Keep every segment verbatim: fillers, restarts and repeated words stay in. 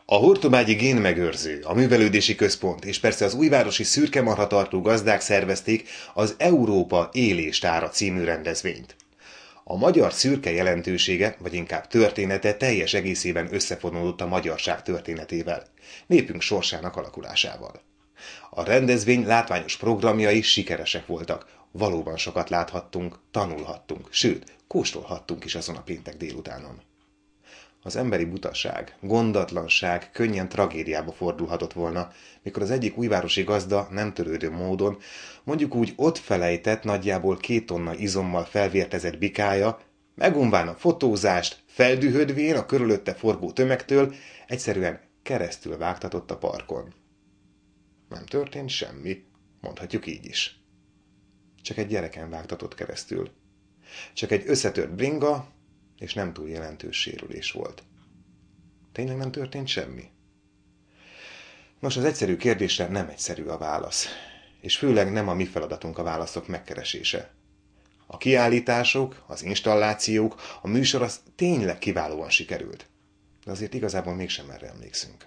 A Hortobágyi Génmegőrző, a Művelődési Központ és persze az újvárosi szürkemarhatartó gazdák szervezték az Európa éléstára című rendezvényt. A magyar szürke jelentősége, vagy inkább története teljes egészében összefonódott a magyarság történetével, népünk sorsának alakulásával. A rendezvény látványos programjai sikeresek voltak, valóban sokat láthattunk, tanulhattunk, sőt, kóstolhattunk is azon a péntek délutánon. Az emberi butaság, gondatlanság könnyen tragédiába fordulhatott volna, mikor az egyik újvárosi gazda nem törődő módon, mondjuk úgy ott felejtett nagyjából két tonna izommal felvértezett bikája, megunván a fotózást, feldühödvén a körülötte forgó tömegtől, egyszerűen keresztül vágtatott a parkon. Nem történt semmi, mondhatjuk így is. Csak egy gyereken vágtatott keresztül. Csak egy összetört bringa, és nem túl jelentős sérülés volt. Tényleg nem történt semmi? Nos, az egyszerű kérdésre nem egyszerű a válasz, és főleg nem a mi feladatunk a válaszok megkeresése. A kiállítások, az installációk, a műsor az tényleg kiválóan sikerült, de azért igazából mégsem erre emlékszünk.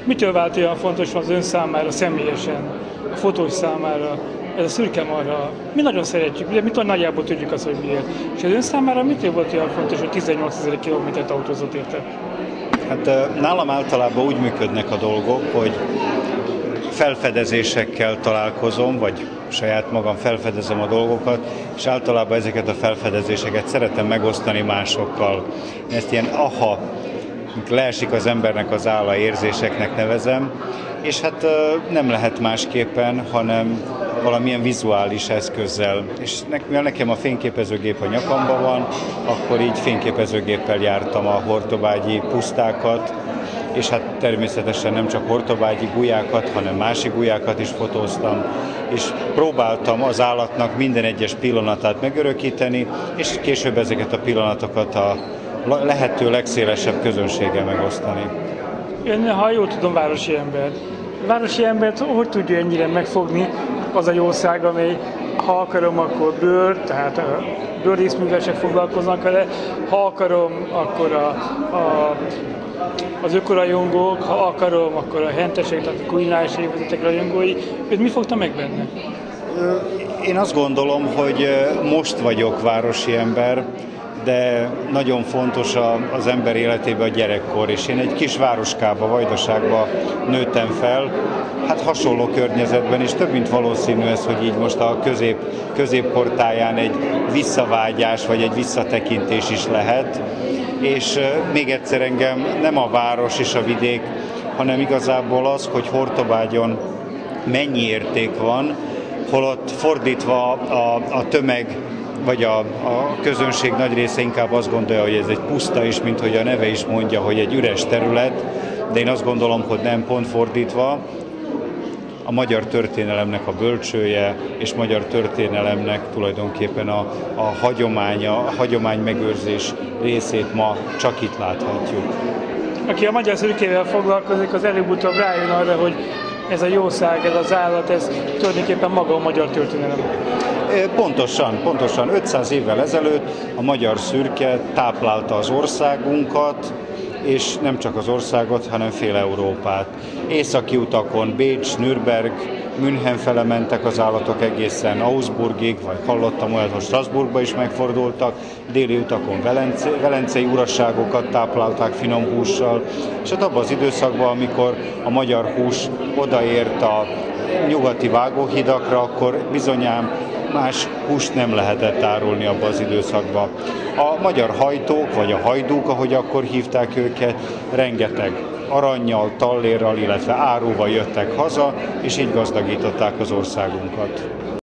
Mitől vált olyan fontos az ön számára személyesen, a fotós számára, ez a szürke marha? Mi nagyon szeretjük, ugye mit nagyjából tudjuk azt, hogy miért. És az ön számára mitől volt olyan fontos, hogy tizennyolcezer kilométert autózott érte? Hát nálam általában úgy működnek a dolgok, hogy felfedezésekkel találkozom, vagy saját magam felfedezem a dolgokat, és általában ezeket a felfedezéseket szeretem megosztani másokkal. Én ezt ilyen aha, leesik az embernek az álla érzéseknek nevezem, és hát nem lehet másképpen, hanem valamilyen vizuális eszközzel. És mivel nekem a fényképezőgép a nyakamban van, akkor így fényképezőgéppel jártam a hortobágyi pusztákat, és hát természetesen nem csak hortobágyi gulyákat, hanem másik gulyákat is fotóztam, és próbáltam az állatnak minden egyes pillanatát megörökíteni, és később ezeket a pillanatokat a lehető legszélesebb közönséggel megosztani. Ön, ha jól tudom, városi ember. Városi embert hogy tudja ennyire megfogni az a jószág, amely ha akarom, akkor bőr, tehát a bőrrészművesek foglalkoznak vele, ha akarom, akkor a, a, az ökorajongók, ha akarom, akkor a hentesek, tehát a kulináris évezetek rajongói. Őt mi fogta meg benne? Én azt gondolom, hogy most vagyok városi ember, de nagyon fontos az ember életében a gyerekkor, és én egy kis városkába, Vajdaságba nőttem fel, hát hasonló környezetben, és több mint valószínű ez, hogy így most a közép, középkortáján egy visszavágyás, vagy egy visszatekintés is lehet, és még egyszer engem nem a város és a vidék, hanem igazából az, hogy Hortobágyon mennyi érték van, holott fordítva a, a tömeg, vagy a, a közönség nagy része inkább azt gondolja, hogy ez egy puszta is, mint hogy a neve is mondja, hogy egy üres terület, de én azt gondolom, hogy nem, pont fordítva. A magyar történelemnek a bölcsője, és magyar történelemnek tulajdonképpen a, a hagyománya, a hagyomány megőrzés részét ma csak itt láthatjuk. Aki a magyar szürkével foglalkozik, az előbb-utóbb rájön arra, hogy ez a jószág, ez az állat, ez tulajdonképpen maga a magyar történelem. Pontosan, pontosan ötszáz évvel ezelőtt a magyar szürke táplálta az országunkat, és nem csak az országot, hanem fél Európát. Északi utakon Bécs, Nürnberg, München fele mentek az állatok egészen Augsburgig, vagy hallottam olyat, hogy Strasbourgba is megfordultak, déli utakon Velence, velencei urasságokat táplálták finom hússal, és hát abban az időszakban, amikor a magyar hús odaért a nyugati vágóhidakra, akkor bizonyám más húst nem lehetett árulni abban az időszakban. A magyar hajtók, vagy a hajdúk, ahogy akkor hívták őket, rengeteg arannyal, tallérral, illetve áruval jöttek haza, és így gazdagították az országunkat.